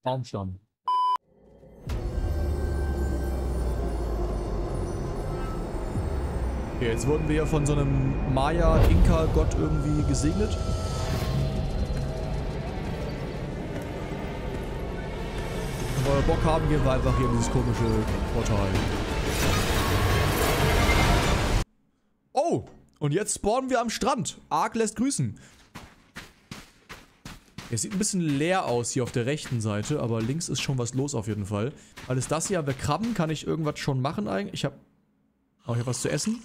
Baumstamm. Okay, jetzt wurden wir ja von so einem Maya-Inka-Gott irgendwie gesegnet. Wenn wir Bock haben, gehen wir einfach hier in dieses komische Portal. Oh! Und jetzt spawnen wir am Strand. Ark lässt grüßen. Es sieht ein bisschen leer aus hier auf der rechten Seite, aber links ist schon was los auf jeden Fall. Weil es das hier, aber Krabben kann ich irgendwas schon machen eigentlich. Ich hab was zu essen.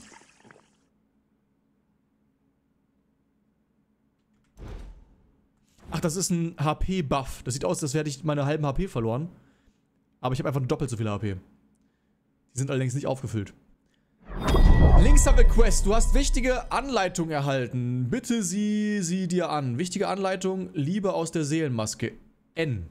Ach, das ist ein HP-Buff. Das sieht aus, als hätte ich meine halben HP verloren. Aber ich habe einfach doppelt so viele HP. Die sind allerdings nicht aufgefüllt. Links haben wir Quest. Du hast wichtige Anleitung erhalten. Bitte sieh sie dir an. Wichtige Anleitung. Liebe aus der Seelenmaske. N.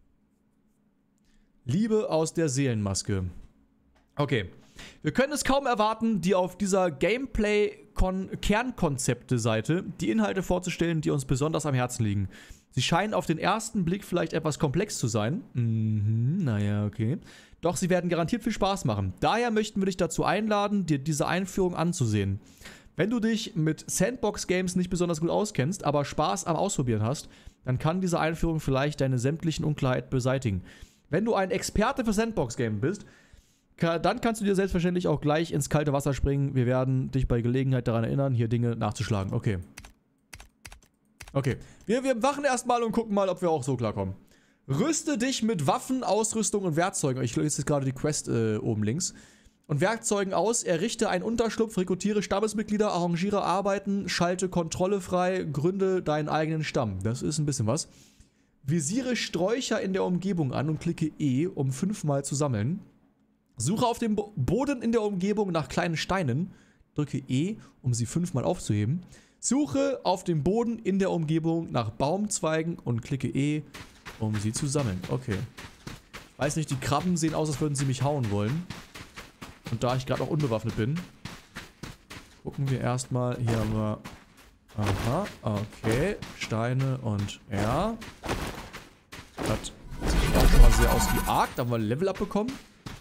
Liebe aus der Seelenmaske. Okay. Wir können es kaum erwarten, dir auf dieser Gameplay-Kernkonzepte-Seite die Inhalte vorzustellen, die uns besonders am Herzen liegen. Sie scheinen auf den ersten Blick vielleicht etwas komplex zu sein. Naja, okay. Doch sie werden garantiert viel Spaß machen. Daher möchten wir dich dazu einladen, dir diese Einführung anzusehen. Wenn du dich mit Sandbox-Games nicht besonders gut auskennst, aber Spaß am Ausprobieren hast, dann kann diese Einführung vielleicht deine sämtlichen Unklarheiten beseitigen. Wenn du ein Experte für Sandbox-Games bist, dann kannst du dir selbstverständlich auch gleich ins kalte Wasser springen. Wir werden dich bei Gelegenheit daran erinnern, hier Dinge nachzuschlagen. Okay. Okay. Wir wachen erstmal und gucken mal, ob wir auch so klarkommen. Rüste dich mit Waffen, Ausrüstung und Werkzeugen. Ich lese jetzt gerade die Quest oben links. Und Werkzeugen aus. Errichte einen Unterschlupf, rekrutiere Stammesmitglieder, arrangiere Arbeiten, schalte Kontrolle frei, gründe deinen eigenen Stamm. Das ist ein bisschen was. Visiere Sträucher in der Umgebung an und klicke E, um 5-mal zu sammeln. Suche auf dem Boden in der Umgebung nach kleinen Steinen. Drücke E, um sie 5-mal aufzuheben. Suche auf dem Boden in der Umgebung nach Baumzweigen und klicke E, um sie zu sammeln. Okay. Ich weiß nicht, die Krabben sehen aus, als würden sie mich hauen wollen. Und da ich gerade auch unbewaffnet bin, gucken wir erstmal. Hier haben wir... Aha, okay. Steine und R. Das sieht auch schon mal sehr aus wie Ark. Da haben wir Level Up bekommen.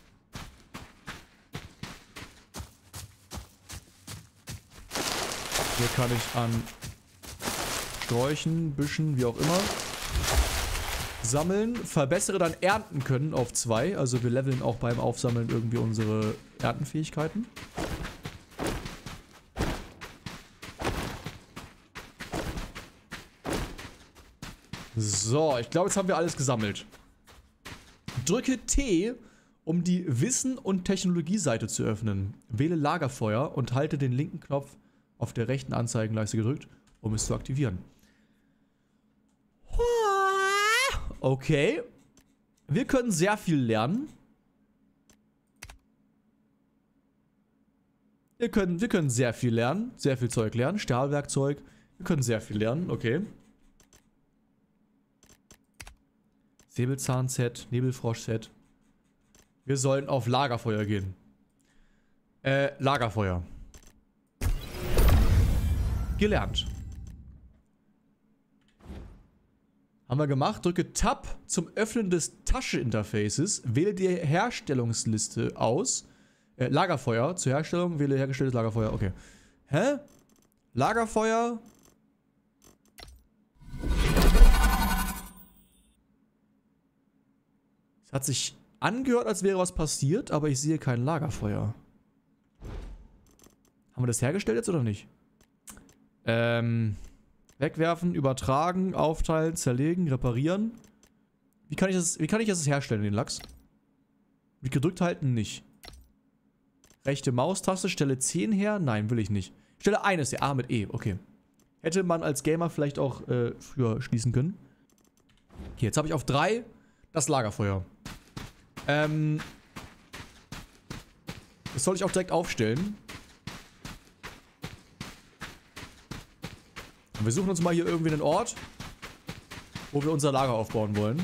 Hier kann ich an Sträuchen, Büschen, wie auch immer, sammeln. Verbessere dann Ernten können auf 2. Also wir leveln auch beim Aufsammeln irgendwie unsere Erntenfähigkeiten. So, ich glaube, jetzt haben wir alles gesammelt. Drücke T, um die Wissen- und Technologie-Seite zu öffnen. Wähle Lagerfeuer und halte den linken Knopf auf der rechten Anzeigenleiste gedrückt, um es zu aktivieren. Okay. Wir können sehr viel lernen. Wir können sehr viel lernen. Sehr viel Zeug lernen. Stahlwerkzeug. Wir können sehr viel lernen. Okay. Säbelzahn-Set. Nebelfrosch-Set. Wir sollen auf Lagerfeuer gehen. Lagerfeuer. Gelernt. Haben wir gemacht. Drücke Tab zum Öffnen des Tasche-Interfaces. Wähle die Herstellungsliste aus. Lagerfeuer. Zur Herstellung wähle hergestelltes Lagerfeuer. Okay. Hä? Lagerfeuer. Es hat sich angehört, als wäre was passiert, aber ich sehe kein Lagerfeuer. Haben wir das hergestellt jetzt oder nicht? Wegwerfen, übertragen, aufteilen, zerlegen, reparieren. Wie kann ich das herstellen, den Lachs? Mit gedrückt halten nicht. Rechte Maustaste, stelle 10 her. Nein, will ich nicht. Stelle eines her. Ah, mit E, okay. Hätte man als Gamer vielleicht auch früher schließen können. Okay, jetzt habe ich auf 3 das Lagerfeuer. Das soll ich auch direkt aufstellen. Und wir suchen uns mal hier irgendwie einen Ort, wo wir unser Lager aufbauen wollen.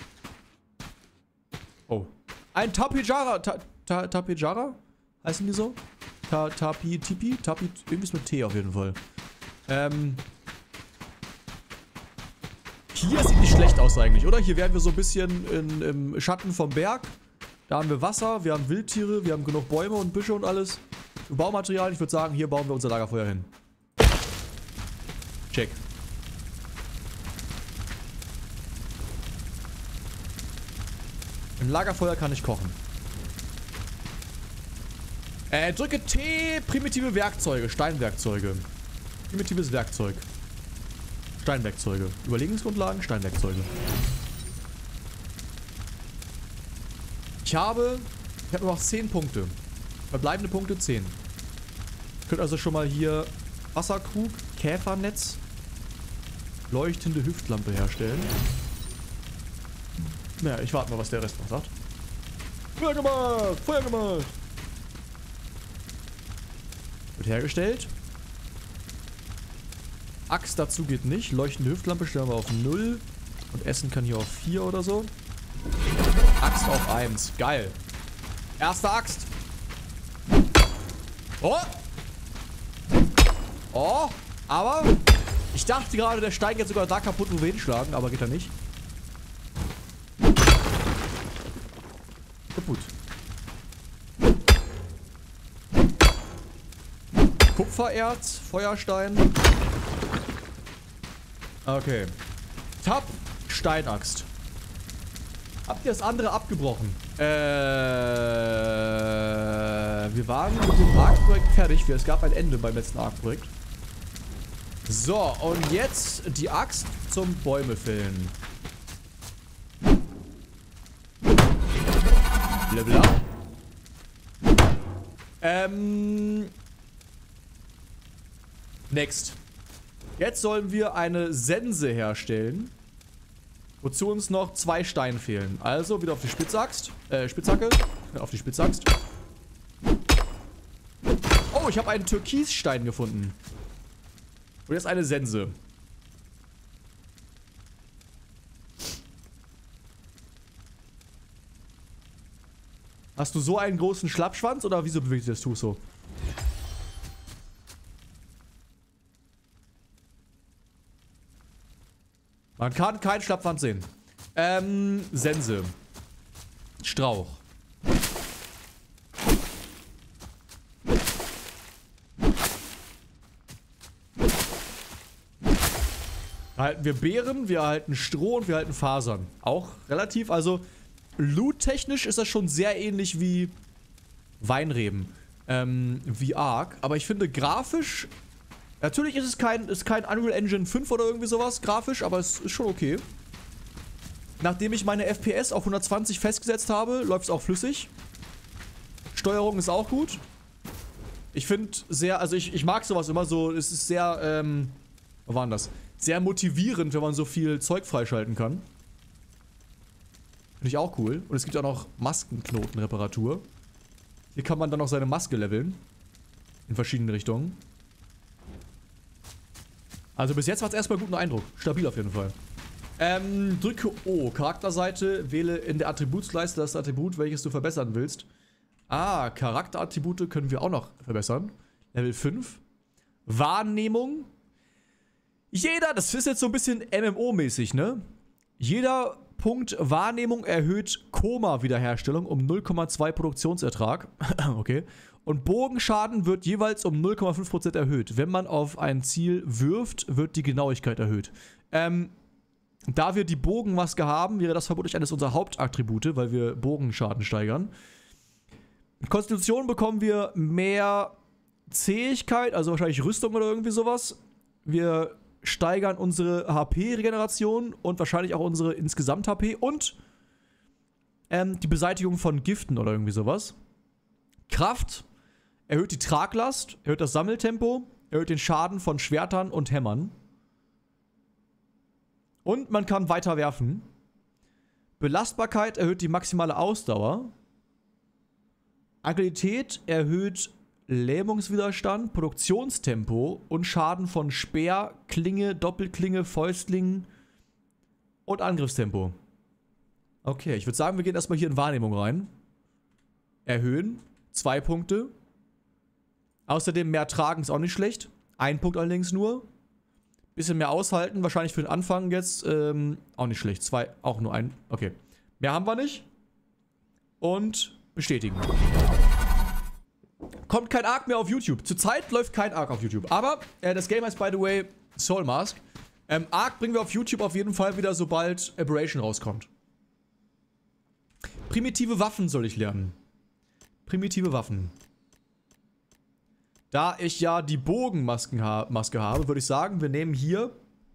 Oh. Ein Tapijara. Tapijara? Heißen die so? Tipi? Irgendwas mit T auf jeden Fall. Hier sieht nicht schlecht aus eigentlich, oder? Hier wären wir so ein bisschen im Schatten vom Berg. Da haben wir Wasser, wir haben Wildtiere, wir haben genug Bäume und Büsche und alles. Baumaterial, ich würde sagen, hier bauen wir unser Lagerfeuer hin. Check. Im Lagerfeuer kann ich kochen. Drücke T, primitive Werkzeuge, Steinwerkzeuge. Primitives Werkzeug. Steinwerkzeuge. Überlegungsgrundlagen, Steinwerkzeuge. Ich habe nur noch 10 Punkte. Verbleibende Punkte 10. Ich könnte also schon mal hier Wasserkrug, Käfernetz, leuchtende Hüftlampe herstellen. Naja, ich warte mal, was der Rest noch sagt. Feuer gemacht! Feuer gemacht! Wird hergestellt. Axt dazu geht nicht. Leuchtende Hüftlampe stellen wir auf 0. Und Essen kann hier auf 4 oder so. Axt auf 1. Geil. Erste Axt. Oh! Oh! Aber ich dachte gerade, der steigt jetzt sogar da kaputt, wo wir hinschlagen. Aber geht er nicht. Kaputt. Kupfererz, Feuerstein. Okay. Tab, Steinaxt. Habt ihr das andere abgebrochen? Wir waren mit dem Arc-Projekt fertig. Es gab ein Ende beim letzten Arc-Projekt. So, und jetzt die Axt zum Bäume fällen. Level up. Next. Jetzt sollen wir eine Sense herstellen. Wozu uns noch 2 Steine fehlen. Also wieder auf die Spitzaxt. Spitzhacke. Auf die Spitzaxt. Oh, ich habe einen Türkisstein gefunden. Und jetzt eine Sense. Hast du so einen großen Schlappschwanz oder wieso bewegt sich das Tuch so? Man kann keinen Schlappschwanz sehen. Sense. Strauch. Da halten wir Beeren, wir erhalten Stroh und wir erhalten Fasern. Auch relativ, also loot-technisch ist das schon sehr ähnlich wie Weinreben. Wie Ark. Aber ich finde grafisch... Natürlich ist es kein Unreal Engine 5 oder irgendwie sowas grafisch, aber es ist schon okay. Nachdem ich meine FPS auf 120 festgesetzt habe, läuft es auch flüssig. Steuerung ist auch gut. Ich finde sehr, also ich mag sowas immer so, es ist sehr, wo war denn das? Sehr motivierend, wenn man so viel Zeug freischalten kann. Finde ich auch cool. Und es gibt auch noch Maskenknotenreparatur. Hier kann man dann noch seine Maske leveln. In verschiedene Richtungen. Also bis jetzt macht es erstmal guten Eindruck. Stabil auf jeden Fall. Drücke O, Charakterseite, wähle in der Attributsleiste das Attribut, welches du verbessern willst. Ah, Charakterattribute können wir auch noch verbessern. Level 5. Wahrnehmung. Jeder, das ist jetzt so ein bisschen MMO-mäßig, ne? Jeder Punkt Wahrnehmung erhöht Koma-Wiederherstellung um 0,2 Produktionsertrag. Okay. Und Bogenschaden wird jeweils um 0,5% erhöht. Wenn man auf ein Ziel wirft, wird die Genauigkeit erhöht. Da wir die Bogenmaske haben, wäre das vermutlich eines unserer Hauptattribute, weil wir Bogenschaden steigern. Konstitution bekommen wir mehr Zähigkeit, also wahrscheinlich Rüstung oder irgendwie sowas. Wir steigern unsere HP-Regeneration und wahrscheinlich auch unsere insgesamt HP und die Beseitigung von Giften oder irgendwie sowas. Kraft erhöht die Traglast, erhöht das Sammeltempo, erhöht den Schaden von Schwertern und Hämmern. Und man kann weiter werfen. Belastbarkeit erhöht die maximale Ausdauer. Agilität erhöht Lähmungswiderstand, Produktionstempo und Schaden von Speer, Klinge, Doppelklinge, Fäustlingen und Angriffstempo. Okay, ich würde sagen, wir gehen erstmal hier in Wahrnehmung rein. Erhöhen, 2 Punkte. Außerdem mehr tragen ist auch nicht schlecht. 1 Punkt allerdings nur. Bisschen mehr aushalten, wahrscheinlich für den Anfang jetzt. Auch nicht schlecht. 2, auch nur ein. Okay. Mehr haben wir nicht. Und bestätigen. Kommt kein Arc mehr auf YouTube. Zurzeit läuft kein Arc auf YouTube. Aber das Game heißt, by the way, Soul Mask. Arc bringen wir auf YouTube auf jeden Fall wieder, sobald Aberration rauskommt. Primitive Waffen soll ich lernen. Primitive Waffen. Da ich ja die Bogenmaske habe, würde ich sagen, wir nehmen hier,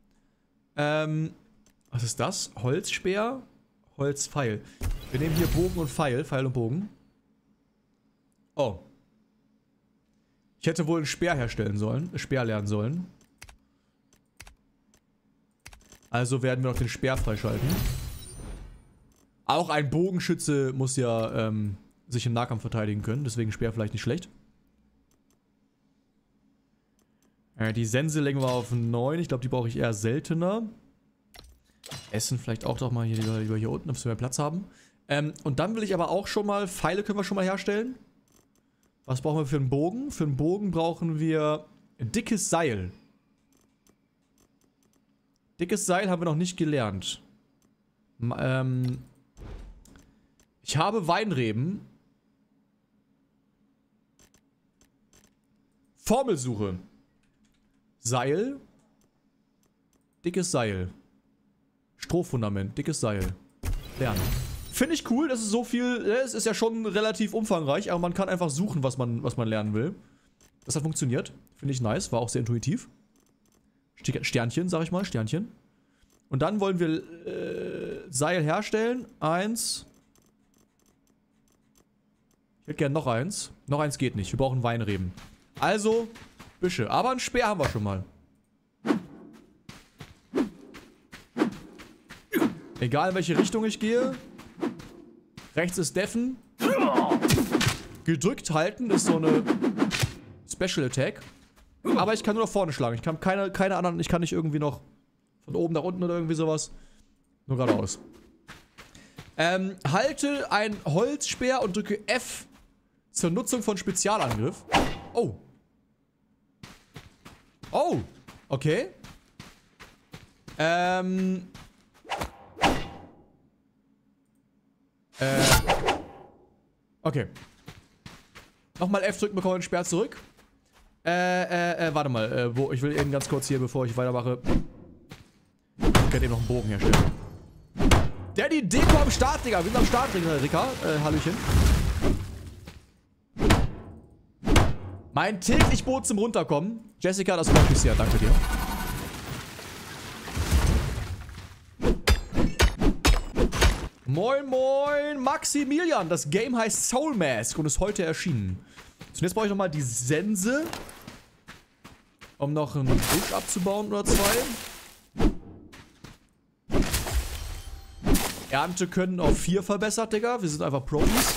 was ist das? Holzspeer? Holzpfeil. Wir nehmen hier Bogen und Pfeil. Pfeil und Bogen. Oh. Ich hätte wohl einen Speer herstellen sollen. Speer lernen sollen. Also werden wir noch den Speer freischalten. Auch ein Bogenschütze muss ja sich im Nahkampf verteidigen können. Deswegen Speer vielleicht nicht schlecht. Die Sense legen wir auf 9. Ich glaube, die brauche ich eher seltener. Essen vielleicht auch doch mal hier lieber hier unten, damit wir mehr Platz haben. Und dann will ich aber auch schon mal, Pfeile können wir schon mal herstellen. Was brauchen wir für einen Bogen? Für einen Bogen brauchen wir ein dickes Seil. Dickes Seil haben wir noch nicht gelernt. Ich habe Weinreben. Formelsuche. Seil. Dickes Seil. Strohfundament. Dickes Seil. Lernen. Finde ich cool, das ist so viel. Es ist ja schon relativ umfangreich, aber man kann einfach suchen, was man lernen will. Das hat funktioniert. Finde ich nice. War auch sehr intuitiv. Sternchen, sag ich mal. Sternchen. Und dann wollen wir Seil herstellen. 1. Ich hätte gerne noch eins. Noch eins geht nicht. Wir brauchen Weinreben. Also, Büsche. Aber einen Speer haben wir schon mal. Egal in welche Richtung ich gehe. Rechts ist Deffen. Gedrückt halten ist so eine Special Attack. Aber ich kann nur nach vorne schlagen. Ich kann keine anderen. Ich kann nicht irgendwie noch von oben nach unten oder irgendwie sowas. Nur geradeaus. Halte ein Holzspeer und drücke F zur Nutzung von Spezialangriff. Oh. Oh. Okay. Okay. Nochmal F drücken, bekommen wir den Speer zurück. Warte mal. Ich will eben ganz kurz hier, bevor ich weitermache. Ich kann eben noch einen Bogen herstellen. Der die Deko am Start, Digga. Wir sind am Start, Rika. Hallöchen. Mein täglich Boot zum Runterkommen. Jessica, das freut mich sehr. Danke dir. Moin, moin, Maximilian. Das Game heißt Soul Mask und ist heute erschienen. Zunächst brauche ich nochmal die Sense, um noch einen Busch abzubauen oder 2. Ernte können auf 4 verbessert, Digga. Wir sind einfach Profis.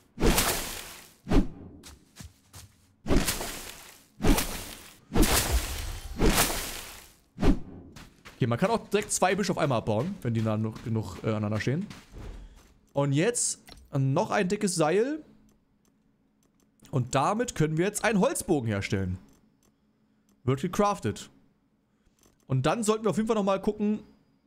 Okay, man kann auch direkt 2 Büsche auf einmal abbauen, wenn die nah genug aneinander stehen. Und jetzt noch ein dickes Seil. Und damit können wir jetzt einen Holzbogen herstellen. Wird gecraftet. Und dann sollten wir auf jeden Fall nochmal gucken.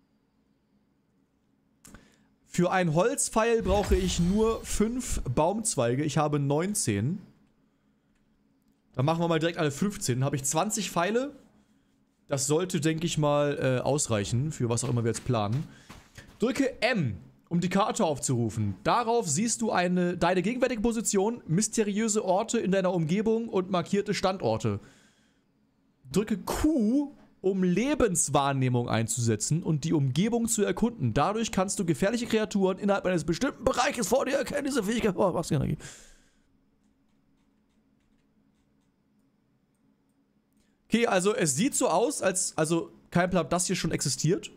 Für einen Holzpfeil brauche ich nur 5 Baumzweige. Ich habe 19. Dann machen wir mal direkt alle 15. Dann habe ich 20 Pfeile. Das sollte, denke ich mal, ausreichen. Für was auch immer wir jetzt planen. Drücke M, um die Karte aufzurufen. Darauf siehst du deine gegenwärtige Position, mysteriöse Orte in deiner Umgebung und markierte Standorte. Drücke Q, um Lebenswahrnehmung einzusetzen und die Umgebung zu erkunden. Dadurch kannst du gefährliche Kreaturen innerhalb eines bestimmten Bereiches vor dir erkennen. Diese Fähigkeit. Oh, was Energie. Okay, also es sieht so aus, als kein Plan, das hier schon existiert.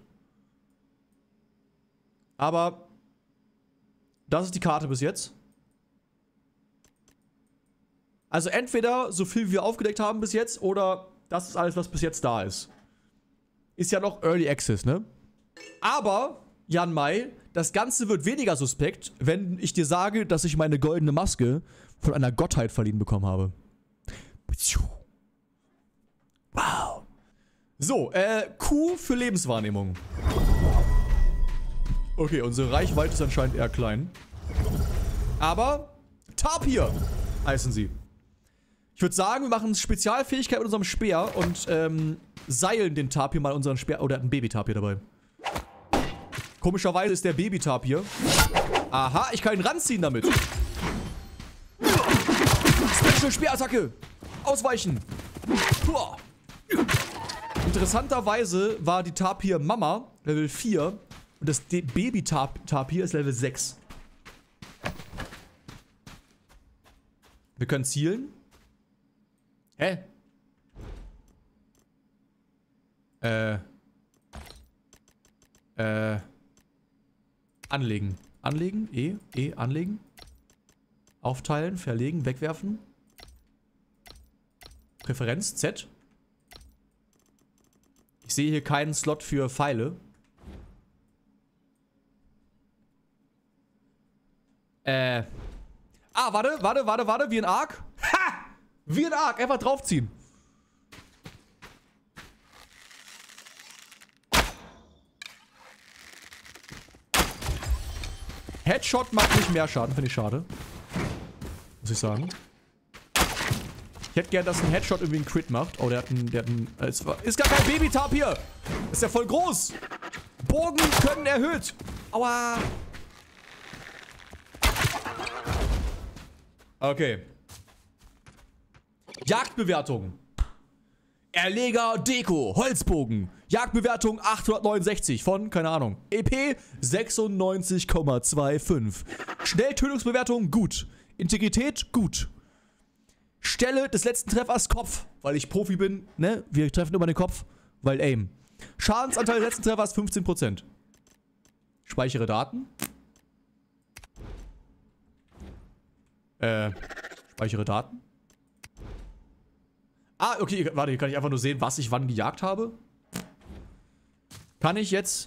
Aber das ist die Karte bis jetzt. Also entweder so viel wie wir aufgedeckt haben bis jetzt oder das ist alles, was bis jetzt da ist. Ist ja noch Early Access, ne? Aber, Jan Mai, das Ganze wird weniger suspekt, wenn ich dir sage, dass ich meine goldene Maske von einer Gottheit verliehen bekommen habe. Wow. So, Q für Lebenswahrnehmung. Okay, unsere Reichweite ist anscheinend eher klein. Aber Tapir heißen sie. Ich würde sagen, wir machen Spezialfähigkeit mit unserem Speer und seilen den Tapir mal unseren Speer. Oh, der hat einen Baby-Tapir dabei. Komischerweise ist der Baby-Tapir. Aha, ich kann ihn ranziehen damit. Special Speerattacke. Ausweichen. Puh. Interessanterweise war die Tapir Mama Level 4 und das Baby-Tapir ist Level 6. Wir können zielen. Hä? Anlegen. Anlegen? Anlegen. Aufteilen, verlegen, wegwerfen. Präferenz, Z. Ich sehe hier keinen Slot für Pfeile. Ah, warte, wie ein Arc. Ha! Wie ein Arc, einfach draufziehen. Headshot macht nicht mehr Schaden, finde ich schade. Muss ich sagen. Ich hätte gern, dass ein Headshot irgendwie einen Crit macht. Oh, der hat einen ist gar kein Baby-Tapir. Ist ja voll groß. Bogen können erhöht. Aua. Okay. Jagdbewertung. Erleger Deko, Holzbogen. Jagdbewertung 869 von, keine Ahnung, EP 96,25. Schnelltötungsbewertung gut. Integrität gut. Stelle des letzten Treffers Kopf, weil ich Profi bin, ne? Wir treffen immer den Kopf, weil Aim. Schadensanteil des letzten Treffers 15%. Speichere Daten. Speichere Daten. Ah, okay, warte, hier kann ich einfach nur sehen, was ich wann gejagt habe. Kann ich jetzt...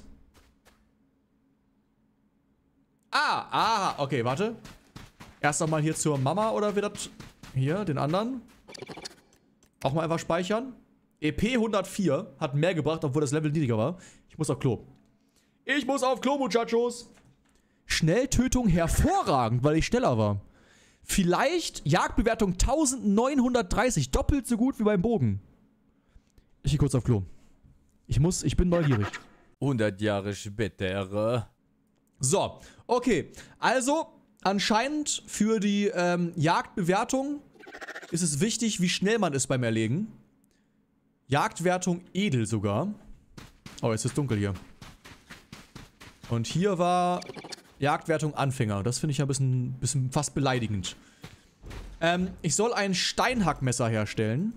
Ah, okay, warte. Erst nochmal hier zur Mama oder wird das... Hier, den anderen. Auch mal einfach speichern. EP 104 hat mehr gebracht, obwohl das Level niedriger war. Ich muss auf Klo. Ich muss auf Klo, Muchachos. Schnelltötung hervorragend, weil ich schneller war. Vielleicht Jagdbewertung 1930. Doppelt so gut wie beim Bogen. Ich gehe kurz auf Klo. Ich bin neugierig. 100 Jahre später. So, okay. Also, anscheinend für die Jagdbewertung ist es wichtig, wie schnell man ist beim Erlegen. Jagdwertung edel sogar. Oh, jetzt ist es dunkel hier. Und hier war Jagdwertung Anfänger. Das finde ich ja ein bisschen fast beleidigend. Ich soll ein Steinhackmesser herstellen.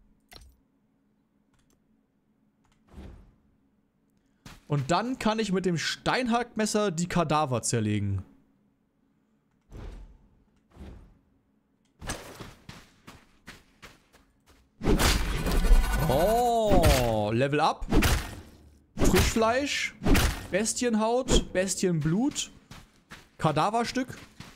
Und dann kann ich mit dem Steinhackmesser die Kadaver zerlegen. Oh, Level up. Frischfleisch. Bestienhaut. Bestienblut. Kadaverstück.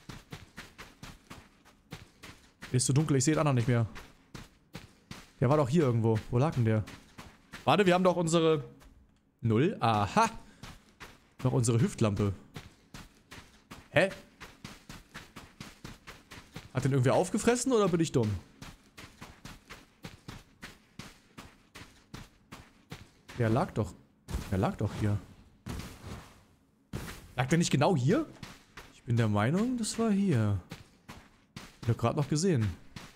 Ist so dunkel, ich sehe den anderen nicht mehr. Der war doch hier irgendwo. Wo lag denn der? Warte, wir haben doch unsere... 0. Aha. Noch unsere Hüftlampe. Hä? Hat den irgendwer aufgefressen oder bin ich dumm? Der lag doch hier. Lag der nicht genau hier? Ich bin der Meinung, das war hier. Ich habe gerade noch gesehen.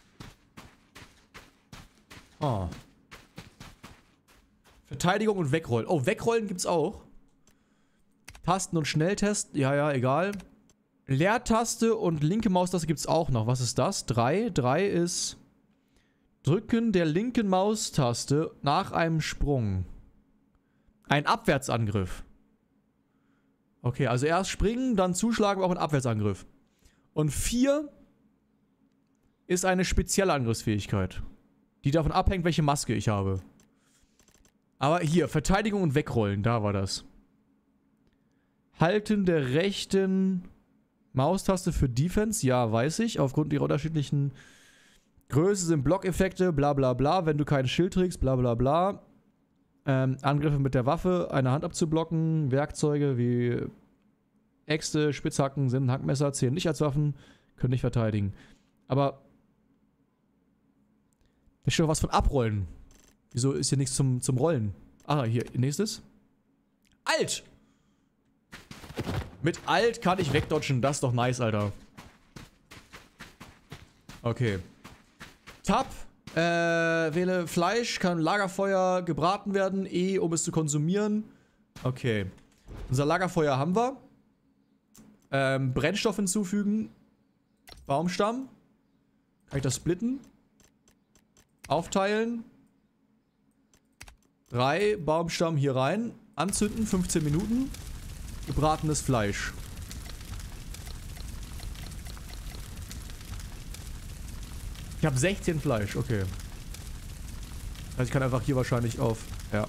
Oh. Verteidigung und Wegrollen. Oh, Wegrollen gibt's auch. Tasten und Schnelltest. Ja, egal. Leertaste und linke Maustaste gibt's auch noch. Was ist das? 3. 3 ist Drücken der linken Maustaste nach einem Sprung. Ein Abwärtsangriff. Okay, also erst springen, dann zuschlagen, auch ein Abwärtsangriff. Und 4 ist eine spezielle Angriffsfähigkeit, die davon abhängt, welche Maske ich habe. Aber hier, Verteidigung und Wegrollen, da war das. Halten der rechten Maustaste für Defense, ja, weiß ich. Aufgrund ihrer unterschiedlichen Größe sind Blockeffekte, bla bla bla. Wenn du kein Schild trägst, bla bla bla. Angriffe mit der Waffe, eine Hand abzublocken, Werkzeuge wie Äxte, Spitzhacken, Hackmesser zählen nicht als Waffen, können nicht verteidigen. Aber da steht doch was von Abrollen. Wieso ist hier nichts zum Rollen? Ah, hier, nächstes. Alt! Mit Alt kann ich wegdodgen, das ist doch nice, Alter. Okay. Tab. Wähle Fleisch, kann Lagerfeuer gebraten werden. E, um es zu konsumieren. Okay. Unser Lagerfeuer haben wir. Brennstoff hinzufügen. Baumstamm. Kann ich das splitten? Aufteilen. 3 Baumstamm hier rein. Anzünden, 15 Minuten. Gebratenes Fleisch. Ich habe 16 Fleisch, okay. Also ich kann einfach hier wahrscheinlich auf... Ja.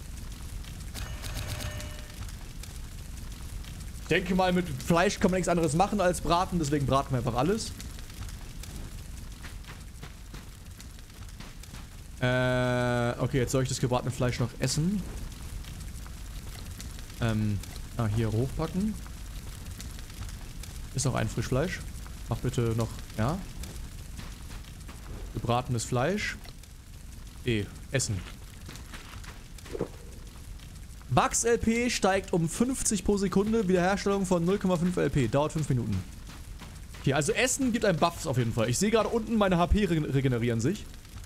Ich denke mal, mit Fleisch kann man nichts anderes machen als braten, deswegen braten wir einfach alles. Okay, jetzt soll ich das gebratene Fleisch noch essen. Hier hochpacken. Ist noch ein Frischfleisch. Mach bitte noch, ja. Gebratenes Fleisch. Essen. Wachs-LP steigt um 50 pro Sekunde. Wiederherstellung von 0,5 LP. Dauert 5 Minuten. Okay, also Essen gibt einen Buffs auf jeden Fall. Ich sehe gerade unten, meine HP regenerieren sich.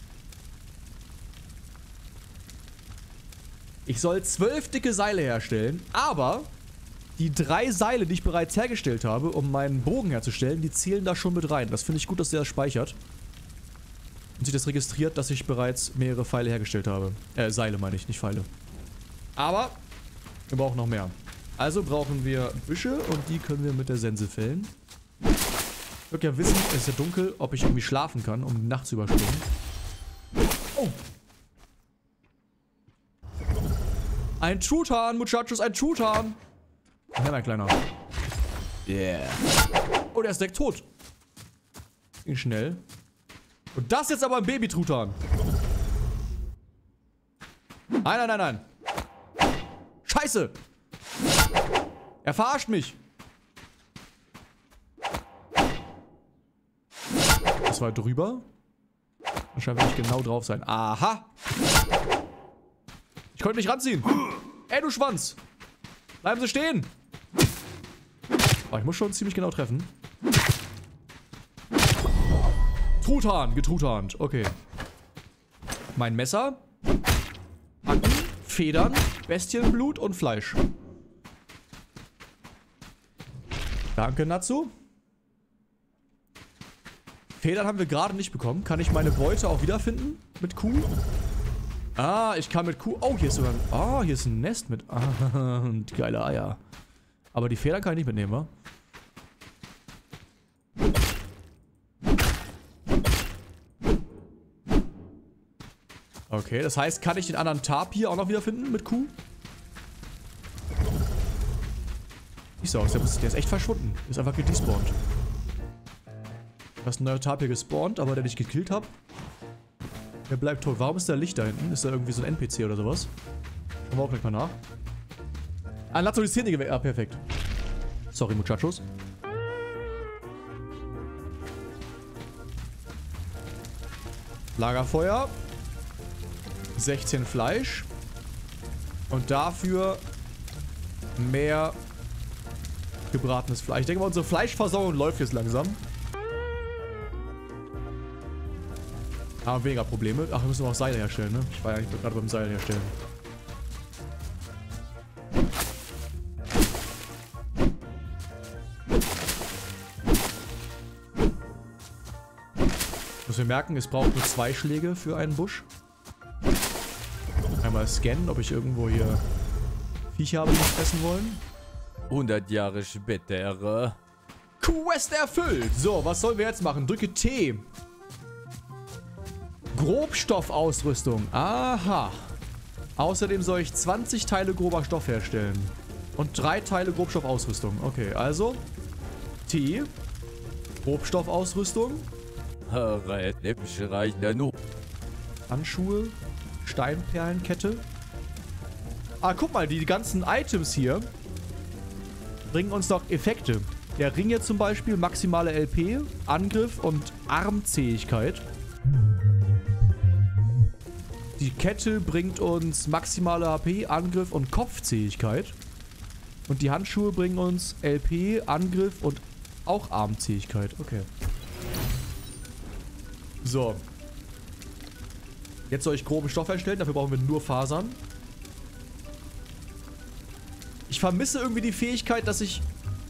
Ich soll 12 dicke Seile herstellen, aber die 3 Seile, die ich bereits hergestellt habe, um meinen Bogen herzustellen, die zählen da schon mit rein. Das finde ich gut, dass der das speichert. Und sich das registriert, dass ich bereits mehrere Pfeile hergestellt habe. Seile meine ich, nicht Pfeile. Aber wir brauchen noch mehr. Also brauchen wir Büsche und die können wir mit der Sense fällen. Ich würde ja wissen, es ist ja dunkel, ob ich irgendwie schlafen kann, um die Nacht zu überstehen. Oh! Ein Truthahn, Muchachos, ein Truthahn! Ja, mein Kleiner. Yeah. Oh, der ist direkt tot. Ging schnell. Und das jetzt aber ein Baby-Truthahn. Nein, nein, nein, nein. Scheiße! Er verarscht mich. Das war drüber. Wahrscheinlich will ich genau drauf sein. Aha! Ich konnte mich ranziehen. Ey, du Schwanz! Bleiben Sie stehen! Oh, ich muss schon ziemlich genau treffen. Truthahn, getruthahnt. Okay. Mein Messer. Hacken, Federn, Bestienblut und Fleisch. Danke, Natsu. Federn haben wir gerade nicht bekommen. Kann ich meine Beute auch wiederfinden? Mit Kuh? Ah, ich kann mit Kuh... Oh, hier ist sogar... Oh, hier ist ein Nest mit... Ah, und geile Eier. Aber die Federn kann ich nicht mitnehmen, wa? Okay, das heißt, kann ich den anderen Tapir auch noch wiederfinden mit Kuh? Nicht so aus, der ist echt verschwunden. Der ist einfach gedespawnt. Da ist ein neuer Tapir gespawnt, aber der ich gekillt habe. Der bleibt tot. Warum ist da Licht da hinten? Ist da irgendwie so ein NPC oder sowas? Schauen wir auch gleich mal nach. Ah, Natsu die Szene gewählt. Ah, perfekt. Sorry, Muchachos. Lagerfeuer. 16 Fleisch. Und dafür mehr gebratenes Fleisch. Ich denke mal, unsere Fleischversorgung läuft jetzt langsam. Haben weniger Probleme. Ach, wir müssen auch Seile herstellen, ne? Ich war ja eigentlich gerade beim Seil herstellen. Muss wir merken, es braucht nur 2 Schläge für einen Busch. Einmal scannen, ob ich irgendwo hier Viecher habe, die mich fressen wollen. 100 Jahre später. Quest erfüllt! So, was sollen wir jetzt machen? Drücke T. Grobstoffausrüstung. Aha. Außerdem soll ich 20 Teile grober Stoff herstellen. Und 3 Teile Grobstoffausrüstung. Okay, also T. Grobstoffausrüstung. Handschuhe. Steinperlenkette. Ah, guck mal, die ganzen Items hier bringen uns noch Effekte. Der Ring hier zum Beispiel, maximale LP, Angriff und Armzähigkeit. Die Kette bringt uns maximale HP, Angriff und Kopfzähigkeit. Und die Handschuhe bringen uns LP, Angriff und auch Armzähigkeit. Okay. So. Jetzt soll ich groben Stoff erstellen, dafür brauchen wir nur Fasern. Ich vermisse irgendwie die Fähigkeit, dass ich...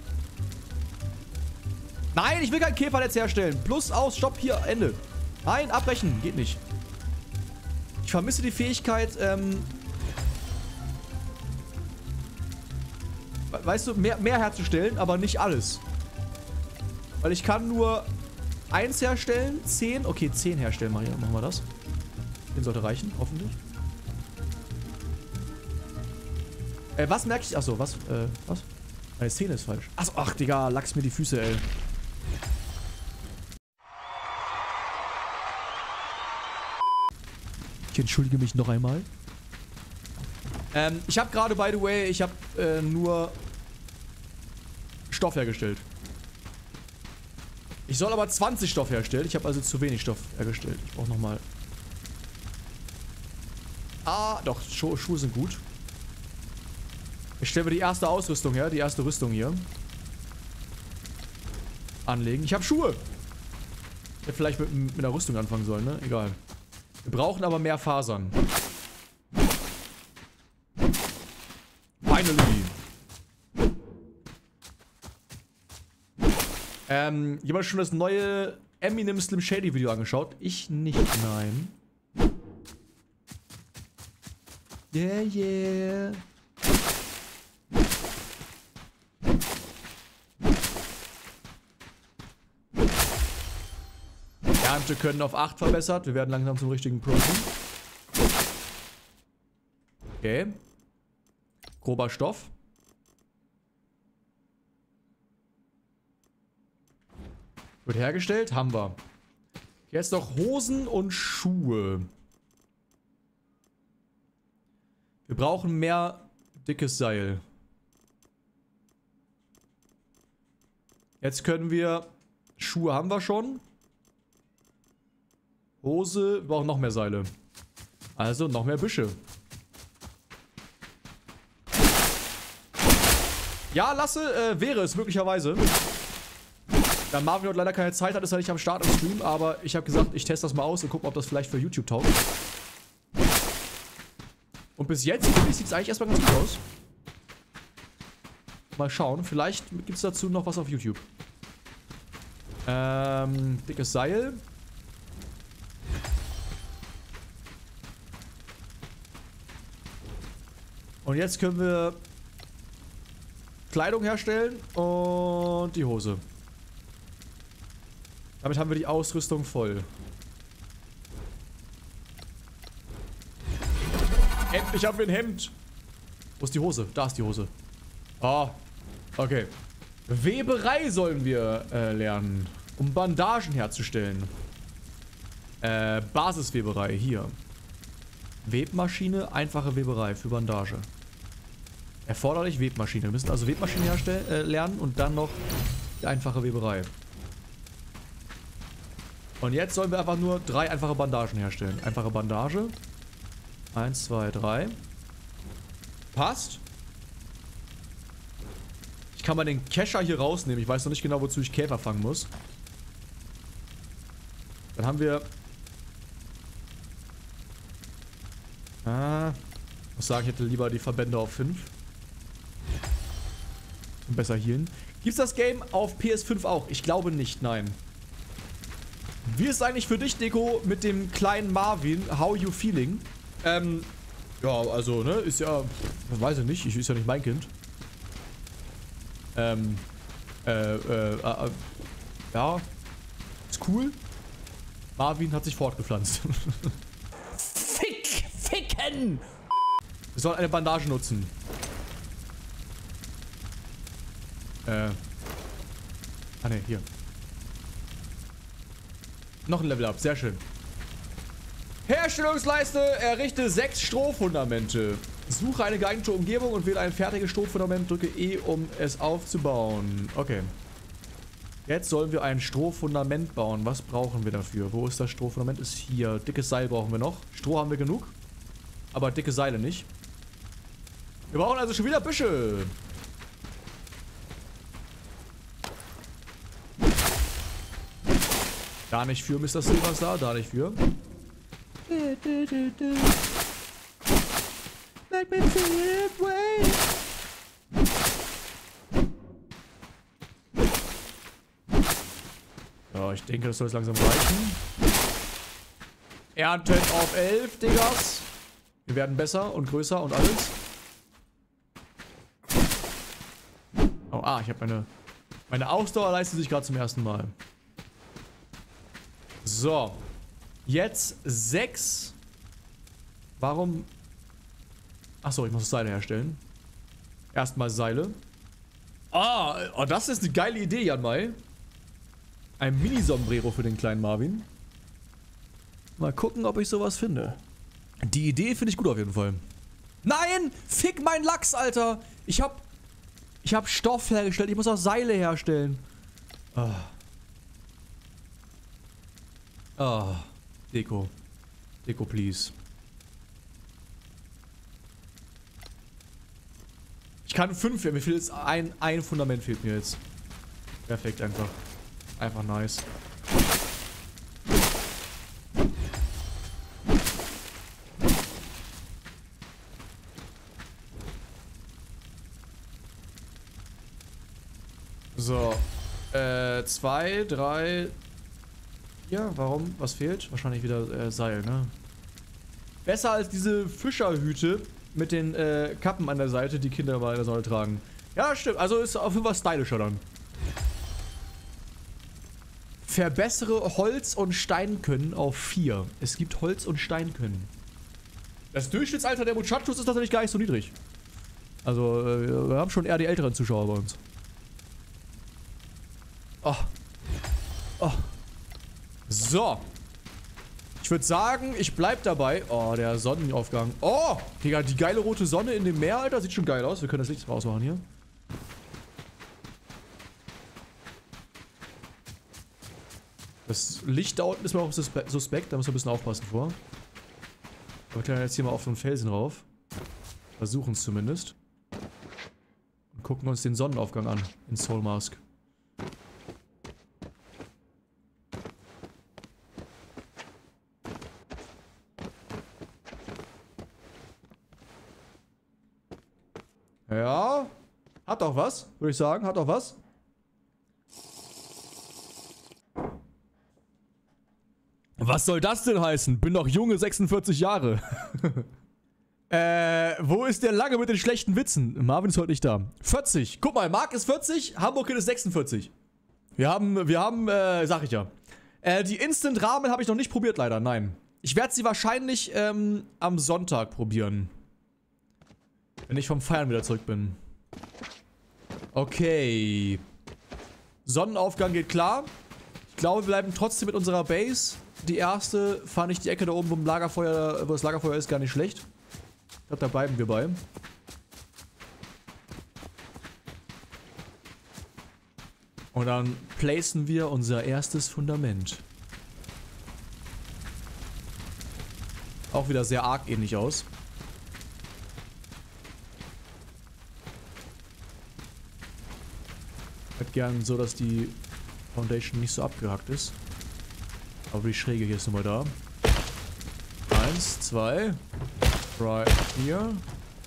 Nein, ich will kein Käfernetz herstellen. Plus, aus, stopp, hier, Ende. Nein, abbrechen, geht nicht. Ich vermisse die Fähigkeit, weißt du, mehr herzustellen, aber nicht alles. Weil ich kann nur 1 herstellen, 10. Okay, 10 herstellen, machen wir das. Den sollte reichen, hoffentlich. Was merke ich? Achso, was? Meine Szene ist falsch. Achso, ach, Digga, lachs mir die Füße, ey. Ich entschuldige mich noch einmal. Ich habe gerade, by the way, ich habe nur Stoff hergestellt. Ich soll aber 20 Stoff herstellen. Ich habe also zu wenig Stoff hergestellt. Ich brauche nochmal... Ah, doch, Schuhe sind gut. Ich stelle mir die erste Ausrüstung her, die erste Rüstung hier. Anlegen. Ich habe Schuhe. Ich hätte vielleicht mit einer Rüstung anfangen sollen, ne? Egal. Wir brauchen aber mehr Fasern. Finally. Jemand schon das neue Eminem Slim Shady Video angeschaut? Ich nicht, nein. Yeah, yeah. Ernte können auf 8 verbessert. Wir werden langsam zum richtigen Profi. Okay. Grober Stoff. Wird hergestellt. Haben wir. Jetzt noch Hosen und Schuhe. Wir brauchen mehr dickes Seil. Jetzt können wir... Schuhe haben wir schon. Hose, wir brauchen noch mehr Seile. Also noch mehr Büsche. Ja, Lasse, wäre es möglicherweise. Da Marvin heute leider keine Zeit hat, ist er nicht am Start im Stream, aber ich habe gesagt, ich teste das mal aus und gucke, ob das vielleicht für YouTube taugt. Und bis jetzt, finde ich, sieht es eigentlich erstmal ganz gut aus. Mal schauen, vielleicht gibt es dazu noch was auf YouTube. Dickes Seil. Und jetzt können wir Kleidung herstellen und die Hose. Damit haben wir die Ausrüstung voll. Endlich haben wir ein Hemd. Wo ist die Hose? Da ist die Hose. Ah, okay. Weberei sollen wir lernen, um Bandagen herzustellen. Basisweberei, hier. Webmaschine, einfache Weberei für Bandage. Erforderlich Webmaschine. Wir müssen also Webmaschine lernen und dann noch die einfache Weberei. Und jetzt sollen wir einfach nur 3 einfache Bandagen herstellen. Einfache Bandage. 1, 2, 3. Passt. Ich kann mal den Kescher hier rausnehmen. Ich weiß noch nicht genau, wozu ich Käfer fangen muss. Dann haben wir... Ich muss sagen, ich hätte lieber die Verbände auf 5. Und besser healen. Gibt's das Game auf PS5 auch? Ich glaube nicht, nein. Wie ist es eigentlich für dich, Deko, mit dem kleinen Marvin? How you feeling? Ja, also, ne, ist ja... Weiß ich nicht, ist ja nicht mein Kind. Ja. Ist cool. Marvin hat sich fortgepflanzt. Ficken! Wir sollen eine Bandage nutzen. Ah ne, hier. Noch ein Level Up, sehr schön. Herstellungsleiste, errichte 6 Strohfundamente. Suche eine geeignete Umgebung und wähle ein fertiges Strohfundament. Drücke E, um es aufzubauen. Okay. Jetzt sollen wir ein Strohfundament bauen. Was brauchen wir dafür? Wo ist das Strohfundament? Ist hier. Dickes Seil brauchen wir noch. Stroh haben wir genug. Aber dicke Seile nicht. Wir brauchen also schon wieder Büsche. Da nicht für, Mr. Silverstar. Da nicht für. Let me feel it way. Ja, ich denke, das soll jetzt langsam reichen. Ernten auf 11, Diggas. Wir werden besser und größer und alles. Oh, ich habe meine Ausdauer leistet sich gerade zum ersten Mal. So. Jetzt 6. Warum? Achso, ich muss Seile herstellen. Erstmal Seile. Oh, das ist eine geile Idee, Jan Mai. Ein Mini-Sombrero für den kleinen Marvin. Mal gucken, ob ich sowas finde. Die Idee finde ich gut auf jeden Fall. Nein! Fick mein Lachs, Alter! Ich hab Stoff hergestellt. Ich muss auch Seile herstellen. Deko. Deko, please. Ich kann 5, mir fehlt jetzt ein Fundament fehlt mir jetzt. Perfekt einfach. Einfach nice. So. 2, 3. Ja, warum? Was fehlt? Wahrscheinlich wieder Seil, ne? Besser als diese Fischerhüte mit den Kappen an der Seite, die Kinder bei der Sonne tragen. Ja, stimmt. Also ist auf jeden Fall stylischer dann. Verbessere Holz- und Steinkönnen auf 4. Es gibt Holz- und Steinkönnen. Das Durchschnittsalter der Muchachos ist tatsächlich gar nicht so niedrig. Also, wir haben schon eher die älteren Zuschauer bei uns. Oh. Oh. So. Ich würde sagen, ich bleib dabei. Oh, der Sonnenaufgang. Oh, Digga, die geile rote Sonne in dem Meer, Alter. Sieht schon geil aus. Wir können das Licht rausmachen hier. Das Licht da unten ist mir auch suspekt. Da müssen wir ein bisschen aufpassen vor. Wir klettern jetzt hier mal auf so einen Felsen rauf. Versuchen es zumindest. Und gucken uns den Sonnenaufgang an. In Soul Mask. Ja. Hat doch was, würde ich sagen. Hat doch was. Was soll das denn heißen? Bin doch junge 46 Jahre. Wo ist der Lange mit den schlechten Witzen? Marvin ist heute nicht da. 40. Guck mal, Marc ist 40, Hamburg ist 46. Wir haben, sag ich ja. Die Instant-Ramen habe ich noch nicht probiert, leider, nein. Ich werde sie wahrscheinlich, am Sonntag probieren. Wenn ich vom Feiern wieder zurück bin. Okay. Sonnenaufgang geht klar. Ich glaube, wir bleiben trotzdem mit unserer Base. Die erste fand ich die Ecke da oben, wo das Lagerfeuer ist, gar nicht schlecht. Ich glaube, da bleiben wir bei. Und dann placen wir unser erstes Fundament. Auch wieder sehr arg ähnlich aus. Ich hätte gern so, dass die Foundation nicht so abgehackt ist. Aber die Schräge hier ist nochmal da. 1, 2. Right here.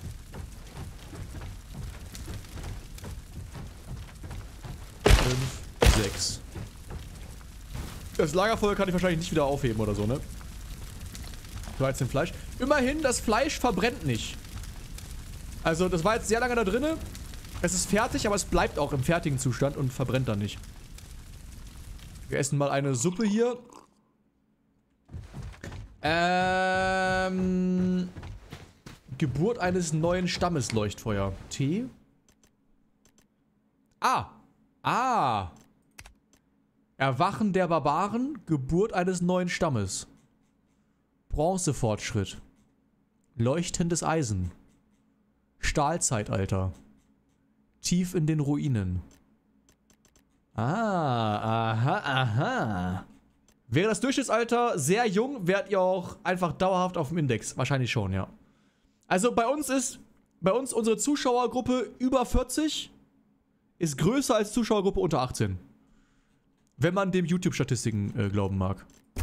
Fünf, 6. Das Lagerfeuer kann ich wahrscheinlich nicht wieder aufheben oder so, ne? 13 Fleisch. Immerhin, das Fleisch verbrennt nicht. Also, das war jetzt sehr lange da drinne. Es ist fertig, aber es bleibt auch im fertigen Zustand und verbrennt dann nicht. Wir essen mal eine Suppe hier. Geburt eines neuen Stammes Leuchtfeuer. Tee? Erwachen der Barbaren. Geburt eines neuen Stammes. Bronzefortschritt. Leuchtendes Eisen. Stahlzeitalter. Tief in den Ruinen. Aha. Wäre das Durchschnittsalter sehr jung, wärt ihr auch einfach dauerhaft auf dem Index. Wahrscheinlich schon, ja. Also bei uns unsere Zuschauergruppe über 40 ist größer als Zuschauergruppe unter 18. Wenn man dem YouTube-Statistiken glauben mag.